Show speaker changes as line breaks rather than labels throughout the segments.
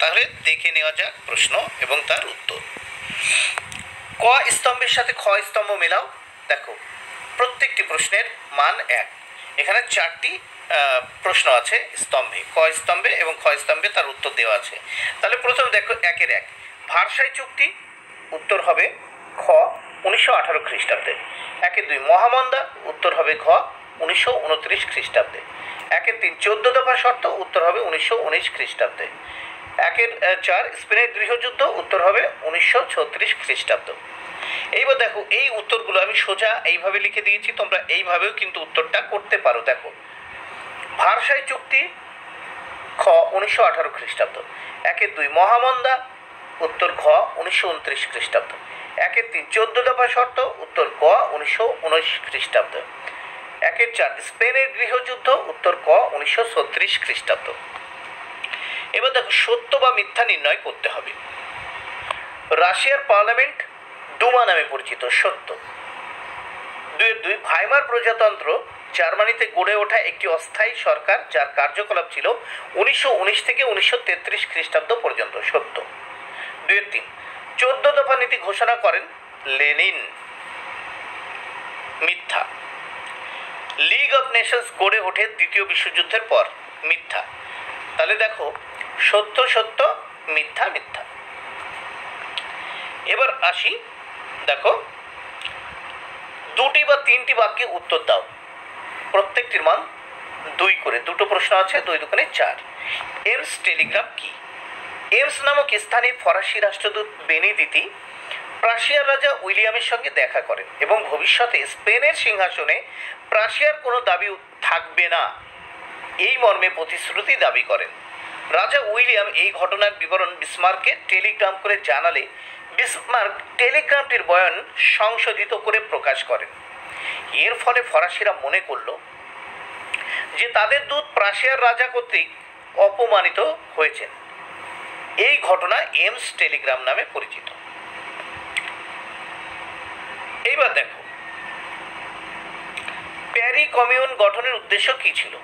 তাহলে দেখে নেওয়া যাক প্রশ্ন এবং তার উত্তর। ক স্তম্ভের সাথে খ স্তম্ভ মেলাও। দেখো প্রত্যেকটি প্রশ্নের মান 1। এখানে 4টি প্রশ্ন আছে স্তম্ভে, ক স্তম্ভে এবং খ স্তম্ভে তার উত্তর দেওয়া আছে। তাহলে প্রথমে দেখো 1-এর 1 ভার্সাই চুক্তি, উত্তর হবে খ 1918 খ্রিস্টাব্দে। 1-এর 2 মহামন্দা, উত্তর হবে ঘ 1929 খ্রিস্টাব্দে। 1-এর 3 14 দফা শর্ত, উত্তর হবে 1919 খ্রিস্টাব্দে। 1-এর 4 স্পেনের গৃহযুদ্ধ, উত্তর হবে 1936 খ্রিস্টাব্দ। এইবার দেখো এই উত্তরগুলো আমি সোজা এইভাবে লিখে দিয়েছি, তোমরা এইভাবেও কিন্তু উত্তরটা করতে পারো। দেখো ভার্সাই চুক্তি খ 1918 খ্রিস্টাব্দ। 1-এর 2 মহামন্দা, উত্তর ঘ 1929 খ্রিস্টাব্দ। 1-এর 3 14 দফা শর্ত, উত্তর গ 1919 খ্রিস্টাব্দ। 1-এর 4 স্পেনের গৃহযুদ্ধ, উত্তর ক 1936 খ্রিস্টাব্দ। এবার দেখো সত্য বা মিথ্যা নির্ণয় করতে হবে। রাশিয়ার পার্লামেন্ট ডুমা নামে পরিচিত, সত্য। 2-এর 2 ভাইমার প্রজাতন্ত্র জার্মানিতে গড়ে ওঠা একটি অস্থায়ী সরকার যার কার্যকলাপ ছিল 1919 থেকে 1933 খ্রিস্টাব্দ পর্যন্ত, সত্য। 2-এর 3 14 দফা নীতি ঘোষণা করেন লেনিন, মিথ্যা। লিগ অফ নেশনস গড়ে ওঠে দ্বিতীয় বিশ্বযুদ্ধের পর, মিথ্যা। তাহলে দেখো সত্য সত্য, মিথ্যা মিথ্যা। এবার আসি, দেখো 2টি বা 3টি বাক্যে উত্তর দাও। প্রত্যেকটির মান 2 করে, 2টো প্রশ্ন আছে, 2 দুগুণে 4। এমস টেলিগ্রাম কি? এমস নামক স্থানে ফরাসি রাষ্ট্রদূত বেনিদিতি প্রাশিয়ার রাজা উইলিয়ামের সঙ্গে দেখা করেন এবং ভবিষ্যতে স্পেনের সিংহাসনে প্রাশিয়ার কোনো দাবি থাকবে না এই মর্মে প্রতিশ্রুতি দাবি করেন। রাজা উইলিয়াম এই ঘটনার বিবরণ বিসমার্ককে টেলিগ্রাম করে জানালে বিসমার্ক টেলিগ্রামটির বয়ান সংশোধিত করে প্রকাশ করেন। এর ফলে ফরাসিরা মনে করল যে তাদের দূত প্রাশিয়ার রাজা কর্তৃক অপমানিত হয়েছেন। এই ঘটনা এমস টেলিগ্রাম নামে পরিচিত। এইবার দেখো প্যারি কমিউন গঠনের উদ্দেশ্য কি ছিল?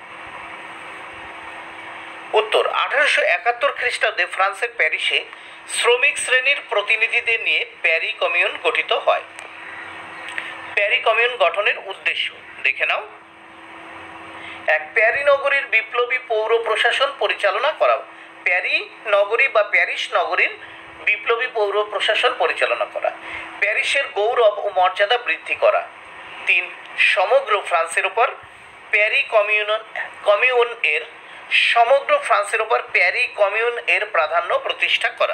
উত্তর 1871 খ্রিস্টাব্দে ফ্রান্সের প্যারিসে শ্রমিক শ্রেণীর প্রতিনিধিদের নিয়ে প্যারি কমিউন গঠিত হয়। প্যারি কমিউন গঠনের উদ্দেশ্য দেখে নাও। 1 প্যারি নগরীর বিপ্লবী পৌর প্রশাসন পরিচালনা করা, প্যারি নগরী বা প্যারিস নগরীর বিপ্লবী পৌর প্রশাসন পরিচালনা করা। প্যারিসের গৌরব ও মর্যাদা বৃদ্ধি করা। 3 সমগ্র ফ্রান্সের উপর প্যারি কমিউন এর সমগ্র ফ্রান্সের উপর প্যারি কমিউন এর প্রাধান্য প্রতিষ্ঠা করা।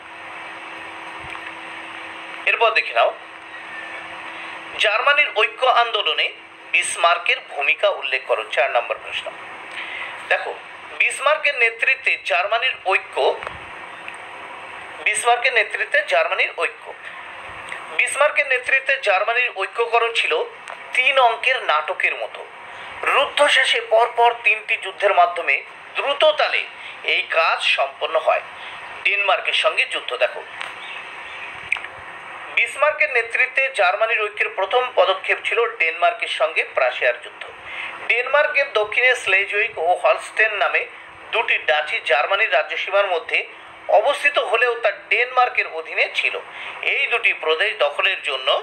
এরপর দেখে নাও জার্মানির ঐক্য আন্দোলনে বিসমার্কের ভূমিকা উল্লেখ করো। 4 নম্বর প্রশ্ন। দেখো বিসমার্কের নেতৃত্বে জার্মানির ঐক্য, বিসমার্কের নেতৃত্বে জার্মানির ঐক্যকরণ ছিল 3 অঙ্কের নাটকের মতো। রুদ্ধশ্বাসে পরপর 3টি যুদ্ধের মাধ্যমে দ্রুত তালে এই কাজ সম্পন্ন হয়। ডেনমার্কের সঙ্গে যুদ্ধ। দেখো বিসমার্কের নেতৃত্বে জার্মানির ঐক্যের প্রথম পদক্ষেপ ছিল ডেনমার্কের সঙ্গে প্রাশিয়ার যুদ্ধ। ডেনমার্কের দক্ষিণে স্লেজুইক ও হলস্টেন নামে 2টি ডাচি জার্মানির রাজ্যসীমার মধ্যে অবস্থিত হলেও তা ডেনমার্কের অধীনে ছিল। এই 2টি প্রদেশ দখলের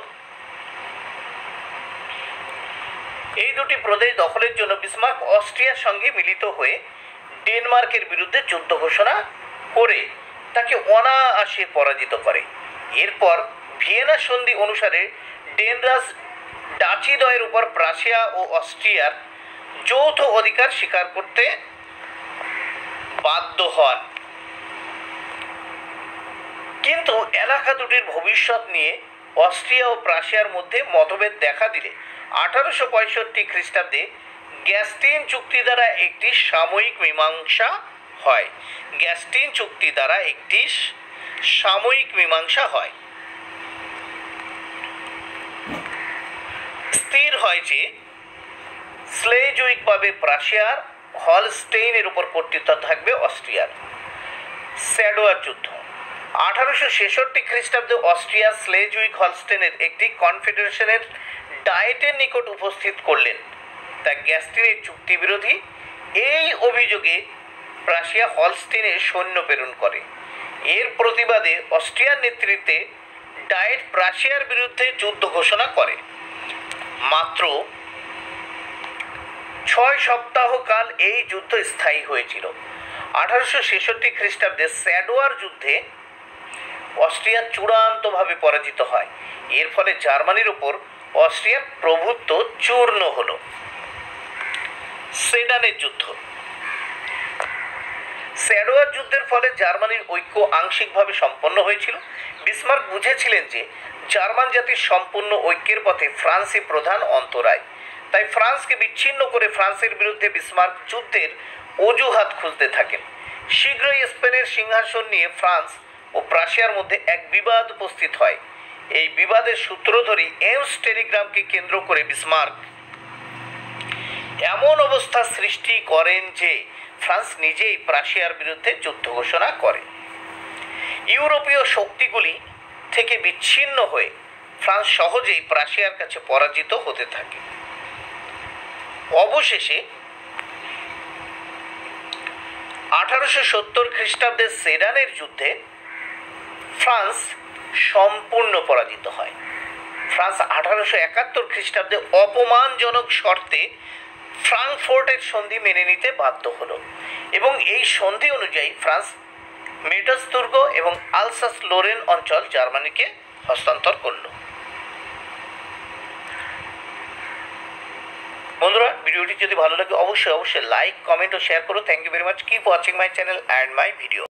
জন্য বিসমার্ক অস্ট্রিয়ার সঙ্গে মিলিত হয়ে ডেনমার্কের বিরুদ্ধে যুদ্ধ ঘোষণা করে তাকে অনায়াসে পরাজিত করে। এরপর ভিয়েনা সন্ধি অনুসারে ডেনরাজ ডাচিদ্বয়ের উপর প্রাশিয়া ও অস্ট্রিয়ার যৌথ অধিকার স্বীকার করতে বাধ্য হন। কিন্তু এলাকা দুটির ভবিষ্যৎ নিয়ে অস্ট্রিয়া ও প্রাশিয়ার মধ্যে মতভেদ দেখা দিলে 1865 খ্রিস্টাব্দে গ্যাস্টিন চুক্তি দ্বারা একটি সাময়িক মীমাংসা হয়। গ্যাস্টিন চুক্তি দ্বারা একটি সাময়িক মীমাংসা হয়। স্থির হয় যে স্লেজুইকভাবে প্রাশিয়ার, হলস্টেইনের উপর কর্তৃত্ব থাকবে অস্ট্রিয়ার। স্যাডোয়ার যুদ্ধ 1866 খ্রিস্টাব্দে অস্ট্রিয়া স্লেজুইক হলস্টেনের একটি কনফেডারেশনের ডায়েটের নিকট উপস্থিত করলেন তা গ্যাস্টিনের চুক্তি বিরোধী। এই অভিযোগে প্রাশিয়া হলস্টিনে সৈন্য প্রেরণ করে। এর প্রতিবাদে অস্ট্রিয়ার নেতৃত্বে ডায়েট প্রাশিয়ার বিরুদ্ধে যুদ্ধ ঘোষণা করে। মাত্র 6 সপ্তাহ কাল এই যুদ্ধ স্থায়ী হয়েছিল। 1866 খ্রিস্টাব্দে স্যাডোয়ার যুদ্ধে অস্ট্রিয়া চূড়ান্তভাবে পরাজিত হয়। এর ফলে জার্মানির উপর অস্ট্রিয়ার প্রভুত্ব চূর্ণ হল। সেডানের যুদ্ধ। স্যাডোয়ার যুদ্ধের ফলে জার্মানির ঐক্য আংশিকভাবে সম্পন্ন হয়েছিল। বিসমার্ক বুঝেছিলেন যে জার্মান জাতির সম্পূর্ণ ঐক্যের পথে ফ্রান্সই প্রধান অন্তরায়। তাই ফ্রান্সকে বিচ্ছিন্ন করে ফ্রান্সের বিরুদ্ধে বিসমার্ক যুদ্ধের অজুহাত খুঁজতে থাকেন। শীঘ্রই স্পেনের সিংহাসন নিয়ে ফ্রান্স ও প্রাশিয়ার মধ্যে এক বিবাদ উপস্থিত হয়। এই বিবাদের সূত্র ধরেই এমস টেলিগ্রামকে কেন্দ্র করে বিসমার্ক এমন অবস্থা সৃষ্টি করেন যে ফ্রান্স নিজেই প্রাশিয়ার বিরুদ্ধে যুদ্ধ ঘোষণা করে। ইউরোপীয় শক্তিগুলি থেকে বিচ্ছিন্ন হয়ে ফ্রান্স সহজেই প্রাশিয়ার কাছে পরাজিত হতে থাকে। অবশেষে 1870 খ্রিস্টাব্দের সেডানের যুদ্ধে ফ্রান্স সম্পূর্ণ পরাজিত হয়। ফ্রান্স 1871 খ্রিস্টাব্দে অপমানজনক শর্তে ফ্রাঙ্কফোর্টের সন্ধি মেনে নিতে বাধ্য হলো এবং এই সন্ধি অনুযায়ী ফ্রান্স মেটাস দুর্গ এবং আলসাস লোরেন অঞ্চল জার্মানিকে হস্তান্তর করল। বন্ধুরা, ভিডিওটি যদি ভালো লাগে অবশ্যই লাইক, কমেন্ট ও শেয়ার করো। Thank you very much. Keep watching my channel and my video.